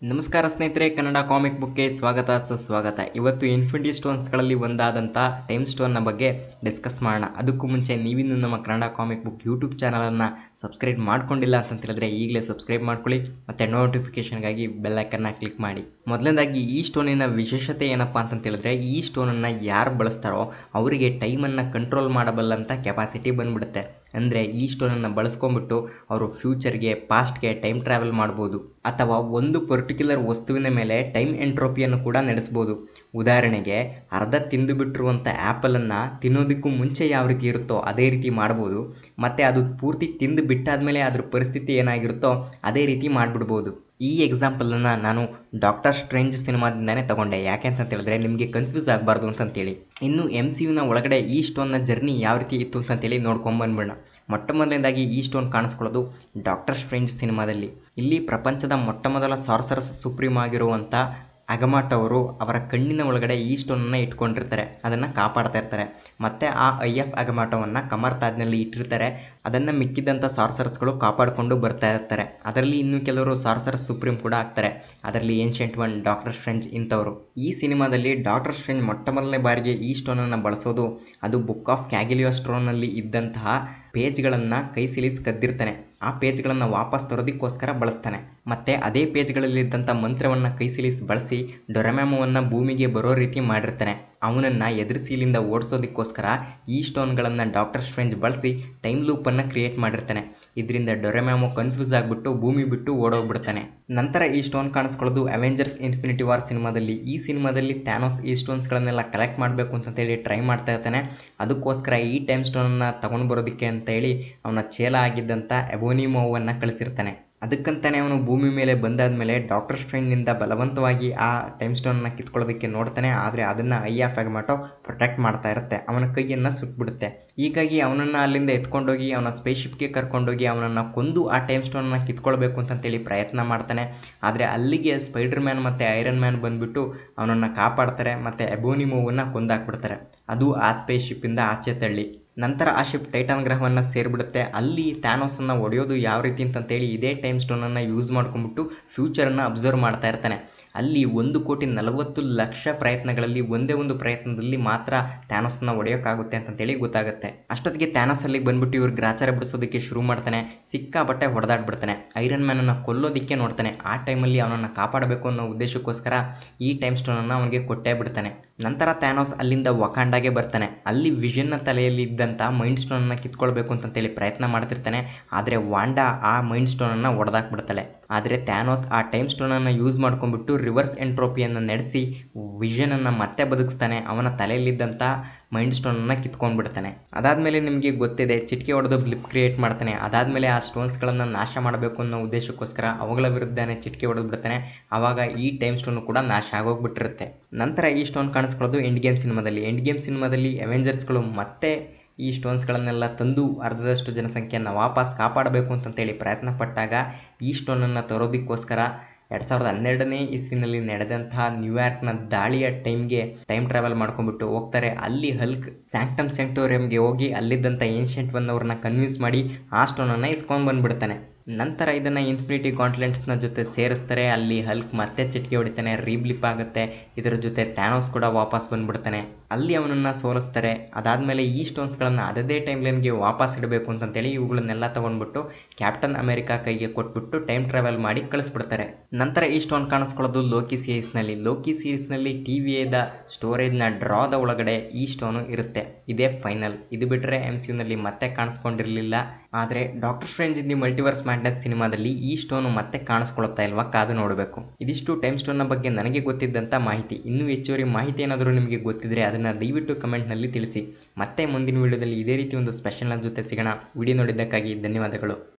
ನಮಸ್ಕಾರ ಸ್ನೇಹಿತರೆ, ಕನ್ನಡ ಕಾಮಿಕ್ ಬುಕ್ಗೆ ಸ್ವಾಗತ ಸುಸ್ವಾಗತ. ಇವತ್ತು ಇನ್ಫಿನಿಟಿ ಸ್ಟೋನ್ಸ್ಗಳಲ್ಲಿ ಒಂದಾದಂಥ ಟೈಮ್ ಸ್ಟೋನ್ನ ಬಗ್ಗೆ ಡಿಸ್ಕಸ್ ಮಾಡೋಣ. ಅದಕ್ಕೂ ಮುಂಚೆ ನೀವಿನ್ನೂ ನಮ್ಮ ಕನ್ನಡ ಕಾಮಿಕ್ ಬುಕ್ ಯೂಟ್ಯೂಬ್ ಚಾನಲನ್ನು ಸಬ್ಸ್ಕ್ರೈಬ್ ಮಾಡ್ಕೊಂಡಿಲ್ಲ ಅಂತ ಹೇಳಿದ್ರೆ ಈಗಲೇ ಸಬ್ಸ್ಕ್ರೈಬ್ ಮಾಡ್ಕೊಳ್ಳಿ ಮತ್ತು ನೋಟಿಫಿಕೇಷನ್ಗಾಗಿ ಬೆಲ್ಲೈಕನ್ನ ಕ್ಲಿಕ್ ಮಾಡಿ. ಮೊದಲನೇದಾಗಿ ಈ ಸ್ಟೋನಿನ ವಿಶೇಷತೆ ಏನಪ್ಪ ಅಂತ ಹೇಳಿದ್ರೆ, ಈ ಸ್ಟೋನನ್ನು ಯಾರು ಬಳಸ್ತಾರೋ ಅವರಿಗೆ ಟೈಮನ್ನು ಕಂಟ್ರೋಲ್ ಮಾಡಬಲ್ಲಂಥ ಕೆಪಾಸಿಟಿ ಬಂದ್ಬಿಡುತ್ತೆ. ಅಂದರೆ ಈ ಸ್ಟೋನನ್ನು ಬಳಸ್ಕೊಂಡ್ಬಿಟ್ಟು ಅವರು ಫ್ಯೂಚರ್ಗೆ, ಪಾಸ್ಟ್ಗೆ ಟೈಮ್ ಟ್ರಾವೆಲ್ ಮಾಡ್ಬೋದು, ಅಥವಾ ಒಂದು ಪರ್ಟಿಕ್ಯುಲರ್ ವಸ್ತುವಿನ ಮೇಲೆ ಟೈಮ್ ಎಂಟ್ರೋಪಿಯನ್ನು ಕೂಡ ನಡೆಸ್ಬೋದು. ಉದಾಹರಣೆಗೆ, ಅರ್ಧ ತಿಂದು ಬಿಟ್ಟಿರುವಂಥ ಆ್ಯಪಲನ್ನು ತಿನ್ನೋದಕ್ಕೂ ಮುಂಚೆ ಯಾವ ರೀತಿ ಇರುತ್ತೋ ಅದೇ ರೀತಿ ಮಾಡ್ಬೋದು, ಮತ್ತು ಅದು ಪೂರ್ತಿ ತಿಂದು ಬಿಟ್ಟಾದಮೇಲೆ ಅದ್ರ ಪರಿಸ್ಥಿತಿ ಏನಾಗಿರುತ್ತೋ ಅದೇ ರೀತಿ ಮಾಡಿಬಿಡ್ಬೋದು. ಈ ಎಕ್ಸಾಂಪಲನ್ನು ನಾನು ಡಾಕ್ಟರ್ ಸ್ಟ್ರೇಂಜ್ ಸಿನಿಮಾದಿಂದನೇ ತಗೊಂಡೆ. ಯಾಕೆ ಅಂತ ಹೇಳಿದ್ರೆ ನಿಮಗೆ ಕನ್ಫ್ಯೂಸ್ ಆಗಬಾರ್ದು ಅಂತಂತೇಳಿ. ಇನ್ನು MCUನ ಒಳಗಡೆ ಈ ಸ್ಟೋನ್ನ ಜರ್ನಿ ಯಾವ ರೀತಿ ಇತ್ತು ಅಂತೇಳಿ ನೋಡ್ಕೊಂಬಂದ್ಬಿಡೋಣ. ಮೊಟ್ಟ ಮೊದಲನೇದಾಗಿ ಈ ಸ್ಟೋನ್ ಕಾಣಿಸ್ಕೊಳ್ಳೋದು ಡಾಕ್ಟರ್ ಸ್ಟ್ರೇಂಜ್ ಸಿನಿಮಾದಲ್ಲಿ. ಇಲ್ಲಿ ಪ್ರಪಂಚದ ಮೊಟ್ಟ ಮೊದಲ ಸಾರ್ಸರಸ್ ಸುಪ್ರೀಮ್ ಆಗಿರುವಂಥ ಅಗಮಾಟ್ ಅವರು ಅವರ ಕಣ್ಣಿನ ಒಳಗಡೆ ಈ ಸ್ಟೋನನ್ನು ಇಟ್ಕೊಂಡಿರ್ತಾರೆ, ಅದನ್ನು ಕಾಪಾಡ್ತಾ ಇರ್ತಾರೆ. ಮತ್ತು ಆ IF ಅಗಮಾಟವನ್ನು ಕಮರ್ ತಾಜ್ನಲ್ಲಿ ಇಟ್ಟಿರ್ತಾರೆ. ಅದನ್ನು ಮಿಕ್ಕಿದ್ದಂಥ ಸಾರ್ಸರಸ್ಗಳು ಕಾಪಾಡಿಕೊಂಡು ಬರ್ತಾ ಇರ್ತಾರೆ. ಅದರಲ್ಲಿ ಇನ್ನೂ ಕೆಲವರು ಸಾರ್ಸರಸ್ ಸುಪ್ರೀಂ ಕೂಡ ಆಗ್ತಾರೆ. ಅದರಲ್ಲಿ ಏನ್ಷಿಯಂಟ್ ಒನ್, ಡಾಕ್ಟರ್ ಸ್ಟ್ರೇಂಜ್ ಇಂಥವರು. ಈ ಸಿನಿಮಾದಲ್ಲಿ ಡಾಕ್ಟರ್ ಸ್ಟ್ರೇಂಜ್ ಮೊಟ್ಟ ಮೊದಲನೇ ಬಾರಿಗೆ ಈ ಸ್ಟೋನನ್ನು ಬಳಸೋದು ಅದು ಬುಕ್ ಆಫ್ ಕ್ಯಾಗಿಲಿಯೋಸ್ಟ್ರೋನಲ್ಲಿ ಇದ್ದಂತಹ ಪೇಜ್ಗಳನ್ನು ಕೈ ಸಿಲಿಸ್ ಕದ್ದಿರ್ತಾನೆ. ಆ ಪೇಜ್ಗಳನ್ನು ವಾಪಸ್ ತರೋದಕ್ಕೋಸ್ಕರ ಬಳಸ್ತಾನೆ. ಮತ್ತು ಅದೇ ಪೇಜ್ಗಳಲ್ಲಿದ್ದಂಥ ಮಂತ್ರವನ್ನು ಕೈ ಸಿಲಿಸ್ ಬಳಸಿ ಡೊರೆಮ್ಯಾಮೋವನ್ನು ಭೂಮಿಗೆ ಬರೋ ರೀತಿ ಮಾಡಿರ್ತಾನೆ. ಅವನನ್ನು ಎದುರಿಸಿಲಿಂದ ಓಡಿಸೋದಕ್ಕೋಸ್ಕರ ಈ ಸ್ಟೋನ್ಗಳನ್ನು ಡಾಕ್ಟರ್ ಸ್ಟ್ರೇಂಜ್ ಬಳಸಿ ಟೈಮ್ ಲೂಪನ್ನು ಕ್ರಿಯೇಟ್ ಮಾಡಿರ್ತಾನೆ. ಇದರಿಂದ ಡೊರೆಮ್ಯಾಮೋ ಕನ್ಫ್ಯೂಸ್ ಆಗಿಬಿಟ್ಟು ಭೂಮಿ ಬಿಟ್ಟು ಓಡೋಗ್ಬಿಡ್ತಾನೆ. ನಂತರ ಈ ಸ್ಟೋನ್ ಕಾಣಿಸ್ಕೊಳ್ಳೋದು ಅವೆಂಜರ್ಸ್ ಇನ್ಫಿನಿಟಿ ವಾರ್ ಸಿನಿಮಾದಲ್ಲಿ. ಈ ಸಿನಿಮಾದಲ್ಲಿ ಥ್ಯಾನೋಸ್ ಈ ಸ್ಟೋನ್ಸ್ಗಳನ್ನೆಲ್ಲ ಕಲೆಕ್ಟ್ ಮಾಡಬೇಕು ಅಂತೇಳಿ ಟ್ರೈ ಮಾಡ್ತಾ ಇರ್ತಾನೆ. ಅದಕ್ಕೋಸ್ಕರ ಈ ಟೈಮ್ ಸ್ಟೋನನ್ನು ತಗೊಂಡು ಬರೋದಕ್ಕೆ ಅಂತೇಳಿ ಅವನ ಚೇಲ ಆಗಿದ್ದಂಥ ಎಬೋನಿಮೋವನ್ನು ಕಳಿಸಿರ್ತಾನೆ. ಅದಕ್ಕಂತಾನೆ ಅವನು ಭೂಮಿ ಮೇಲೆ ಬಂದಾದಮೇಲೆ ಡಾಕ್ಟರ್ ಸ್ಟ್ರೇಂಜ್ನಿಂದ ಬಲವಂತವಾಗಿ ಆ ಟೈಮ್ ಸ್ಟೋನನ್ನು ಕಿತ್ಕೊಳ್ಳೋದಕ್ಕೆ ನೋಡ್ತಾನೆ. ಆದರೆ ಅದನ್ನು IF ಅಗಮಾಟೋ ಪ್ರೊಟೆಕ್ಟ್ ಮಾಡ್ತಾ ಇರುತ್ತೆ, ಅವನ ಕೈಯನ್ನು ಸುಟ್ಬಿಡುತ್ತೆ. ಹೀಗಾಗಿ ಅವನನ್ನು ಅಲ್ಲಿಂದ ಎತ್ಕೊಂಡೋಗಿ ಅವನ ಸ್ಪೇಸ್ಶಿಪ್ಗೆ ಕರ್ಕೊಂಡೋಗಿ ಅವನನ್ನು ಕೊಂದು ಆ ಟೈಮ್ ಸ್ಟೋನನ್ನು ಕಿತ್ಕೊಳ್ಬೇಕು ಅಂತಂತೇಳಿ ಪ್ರಯತ್ನ ಮಾಡ್ತಾನೆ. ಆದರೆ ಅಲ್ಲಿಗೆ ಸ್ಪೈಡರ್ ಮ್ಯಾನ್ ಮತ್ತು ಐರನ್ ಮ್ಯಾನ್ ಬಂದುಬಿಟ್ಟು ಅವನನ್ನು ಕಾಪಾಡ್ತಾರೆ ಮತ್ತು ಎಬೋನಿಮೋವನ್ನು ಕೊಂದಾಕ್ಬಿಡ್ತಾರೆ. ಅದು ಆ ಸ್ಪೇಸ್ಶಿಪ್ಪಿಂದ ಆಚೆ ತಳ್ಳಿ. ನಂತರ ಆ ಶಿಪ್ ಟೈಟಾನ್ ಗ್ರಹವನ್ನು ಸೇರಿಬಿಡುತ್ತೆ. ಅಲ್ಲಿ ಥ್ಯಾನೋಸನ್ನು ಹೊಡೆಯೋದು ಯಾವ ರೀತಿ ಅಂತಂತೇಳಿ ಇದೇ ಟೈಮ್ ಸ್ಟೋನನ್ನು ಯೂಸ್ ಮಾಡ್ಕೊಂಡ್ಬಿಟ್ಟು ಫ್ಯೂಚರನ್ನು ಅಬ್ಸರ್ವ್ ಮಾಡ್ತಾ ಇರ್ತಾನೆ. ಅಲ್ಲಿ 1,40,00,000 ಪ್ರಯತ್ನಗಳಲ್ಲಿ ಒಂದೇ ಒಂದು ಪ್ರಯತ್ನದಲ್ಲಿ ಮಾತ್ರ ಥ್ಯಾನೋಸನ್ನು ಹೊಡೆಯೋಕ್ಕಾಗುತ್ತೆ ಅಂತಂತೇಳಿ ಗೊತ್ತಾಗುತ್ತೆ. ಅಷ್ಟೊತ್ತಿಗೆ ಥ್ಯಾನೋಸ್ ಅಲ್ಲಿಗೆ ಬಂದ್ಬಿಟ್ಟು ಇವ್ರು ಗ್ರಾಚಾರ ಬಿಡಿಸೋದಕ್ಕೆ ಶುರು ಮಾಡ್ತಾನೆ. ಸಿಕ್ಕಾಪಟ್ಟೆ ಹೊಡೆದಾಡ್ಬಿಡ್ತಾನೆ. ಐರನ್ ಮ್ಯಾನನ್ನು ಕೊಲ್ಲೋದಕ್ಕೆ ನೋಡ್ತಾನೆ. ಆ ಟೈಮಲ್ಲಿ ಅವನನ್ನು ಕಾಪಾಡಬೇಕು ಅನ್ನೋ ಉದ್ದೇಶಕ್ಕೋಸ್ಕರ ಈ ಟೈಮ್ ಸ್ಟೋನನ್ನು ಅವನಿಗೆ ಕೊಟ್ಟೇ ಬಿಡ್ತಾನೆ. ನಂತರ ಥ್ಯಾನೋಸ್ ಅಲ್ಲಿಂದ ವಕಾಂಡಾಗೆ ಬರ್ತಾನೆ. ಅಲ್ಲಿ ವಿಷನ್ನ ತಲೆಯಲ್ಲಿ ಇದ್ದಂಥ ಮೈಂಡ್ ಸ್ಟೋನನ್ನು ಕಿತ್ಕೊಳ್ಬೇಕು ಅಂತಂತೇಳಿ ಪ್ರಯತ್ನ ಮಾಡ್ತಿರ್ತಾನೆ. ಆದರೆ ವಾಂಡಾ ಆ ಮೈಂಡ್ ಸ್ಟೋನನ್ನು ಹೊಡೆದಾಕ್ಬಿಡ್ತಾಳೆ. ಆದರೆ ಥ್ಯಾನೋಸ್ ಆ ಟೈಮ್ ಸ್ಟೋನನ್ನು ಯೂಸ್ ಮಾಡ್ಕೊಂಡ್ಬಿಟ್ಟು ರಿವರ್ಸ್ ಎಂಟ್ರೋಪಿಯನ್ನು ನಡೆಸಿ ವಿಷನನ್ನು ಮತ್ತೆ ಬದುಕಿಸ್ತಾನೆ. ಅವನ ತಲೆಯಲ್ಲಿದ್ದಂಥ ಮೈಂಡ್ ಸ್ಟೋನನ್ನು ಕಿತ್ಕೊಂಡ್ಬಿಡ್ತಾನೆ. ಅದಾದಮೇಲೆ ನಿಮಗೆ ಗೊತ್ತಿದೆ, ಚಿಟಿಕೆ ಹೊಡೆದು ಬ್ಲಿಪ್ ಕ್ರಿಯೇಟ್ ಮಾಡ್ತಾನೆ. ಅದಾದಮೇಲೆ ಆ ಸ್ಟೋನ್ಸ್ಗಳನ್ನು ನಾಶ ಮಾಡಬೇಕು ಅನ್ನೋ ಉದ್ದೇಶಕ್ಕೋಸ್ಕರ ಅವುಗಳ ವಿರುದ್ಧನೇ ಚಿಟಿಕೆ ಹೊಡೆದು ಬಿಡ್ತಾನೆ. ಆವಾಗ ಈ ಟೈಮ್ ಸ್ಟೋನು ಕೂಡ ನಾಶ ಆಗೋಗ್ಬಿಟ್ಟಿರುತ್ತೆ. ನಂತರ ಈ ಸ್ಟೋನ್ ಕಾಣಿಸ್ಕೊಳ್ಳೋದು ಎಂಡ್ ಗೇಮ್ ಸಿನಿಮಾದಲ್ಲಿ. ಎಂಡ್ ಗೇಮ್ ಸಿನಿಮಾದಲ್ಲಿ ಅವೆಂಜರ್ಸ್ಗಳು ಮತ್ತೆ ಈ ಸ್ಟೋನ್ಸ್ಗಳನ್ನೆಲ್ಲ ತಂದು ಅರ್ಧದಷ್ಟು ಜನಸಂಖ್ಯೆಯನ್ನು ವಾಪಸ್ ಕಾಪಾಡಬೇಕು ಅಂತಂತೇಳಿ ಪ್ರಯತ್ನ ಪಟ್ಟಾಗ ಈ ಸ್ಟೋನನ್ನು ತರೋದಕ್ಕೋಸ್ಕರ 2012ನೇ ಇಸ್ವಿನಲ್ಲಿ ನಡೆದಂತಹ ನ್ಯೂಯಾರ್ಕ್ನ ದಾಳಿಯ ಟೈಮ್ಗೆ ಟೈಮ್ ಟ್ರಾವೆಲ್ ಮಾಡ್ಕೊಂಡ್ಬಿಟ್ಟು ಹೋಗ್ತಾರೆ. ಅಲ್ಲಿ ಹಲ್ಕ್ ಸ್ಯಾಂಕ್ಟಮ್ ಸೆಂಕ್ಟೋರಿಯಂಗೆ ಹೋಗಿ ಅಲ್ಲಿದ್ದಂಥ ಏನ್ಷಿಯಂಟ್ ಒನ್ ಅವ್ರನ್ನ ಕನ್ವಿನ್ಸ್ ಮಾಡಿ ಆ ಸ್ಟೋನನ್ನು ಇಸ್ಕೊಂಡು ಬಂದುಬಿಡ್ತಾನೆ. ನಂತರ ಇದನ್ನು ಇನ್ಫಿನಿಟಿ ಗಾಂಟ್ಲೆಂಟ್ಸ್ನ ಜೊತೆ ಸೇರಿಸ್ತಾರೆ. ಅಲ್ಲಿ ಹಲ್ಕ್ ಮತ್ತೆ ಚಿಟಿಕೆ ಹೊಡಿತಾನೆ, ರೀಬ್ಲಿಪ್ ಆಗುತ್ತೆ. ಇದರ ಜೊತೆ ಥ್ಯಾನೋಸ್ ಕೂಡ ವಾಪಸ್ ಬಂದುಬಿಡ್ತಾನೆ. ಅಲ್ಲಿ ಅವನನ್ನು ಸೋಲಿಸ್ತಾರೆ. ಅದಾದಮೇಲೆ ಈ ಸ್ಟೋನ್ಸ್ಗಳನ್ನು ಅದೇ ಟೈಮ್ ಲೈನ್ಗೆ ವಾಪಸ್ ಇಡಬೇಕು ಅಂತಂತೇಳಿ ಇವುಗಳನ್ನೆಲ್ಲ ತೊಗೊಂಡ್ಬಿಟ್ಟು ಕ್ಯಾಪ್ಟನ್ ಅಮೆರಿಕಾ ಕೈಗೆ ಕೊಟ್ಬಿಟ್ಟು ಟೈಮ್ ಟ್ರಾವೆಲ್ ಮಾಡಿ ಕಳಿಸ್ಬಿಡ್ತಾರೆ. ನಂತರ ಈ ಸ್ಟೋನ್ ಕಾಣಿಸ್ಕೊಳ್ಳೋದು ಲೋಕಿ ಸೀರೀಸ್ನಲ್ಲಿ. ಲೋಕಿ ಸೀರೀಸ್ನಲ್ಲಿ TVAದ ಸ್ಟೋರೇಜ್ನ ಡ್ರಾದ ಒಳಗಡೆ ಈ ಸ್ಟೋನು ಇರುತ್ತೆ. ಇದೇ ಫೈನಲ್. ಇದು ಬಿಟ್ಟರೆ MCUನಲ್ಲಿ ಮತ್ತೆ ಕಾಣಿಸ್ಕೊಂಡಿರಲಿಲ್ಲ. ಆದರೆ Doctor Strange in the multiverse madness ಸಿನಿಮಾದಲ್ಲಿ ಈ ಸ್ಟೋನು ಮತ್ತೆ ಕಾಣಿಸ್ಕೊಳ್ತಾ ಇಲ್ವಾ, ಕಾದು ನೋಡಬೇಕು. ಇದಿಷ್ಟು ಟೈಮ್ ಸ್ಟೋನ್ನ ಬಗ್ಗೆ ನನಗೆ ಗೊತ್ತಿದ್ದಂಥ ಮಾಹಿತಿ. ಇನ್ನೂ ಹೆಚ್ಚುವರಿ ಮಾಹಿತಿ ಏನಾದರೂ ನಿಮಗೆ ಗೊತ್ತಿದ್ದರೆ ಅದನ್ನು ದಯವಿಟ್ಟು ಕಮೆಂಟ್ನಲ್ಲಿ ತಿಳಿಸಿ. ಮತ್ತೆ ಮುಂದಿನ ವಿಡಿಯೋದಲ್ಲಿ ಇದೇ ರೀತಿ ಒಂದು ಸ್ಪೆಷಲ್ನ ಜೊತೆ ಸಿಗೋಣ. ವಿಡಿಯೋ ನೋಡಿದ್ದಕ್ಕಾಗಿ ಧನ್ಯವಾದಗಳು.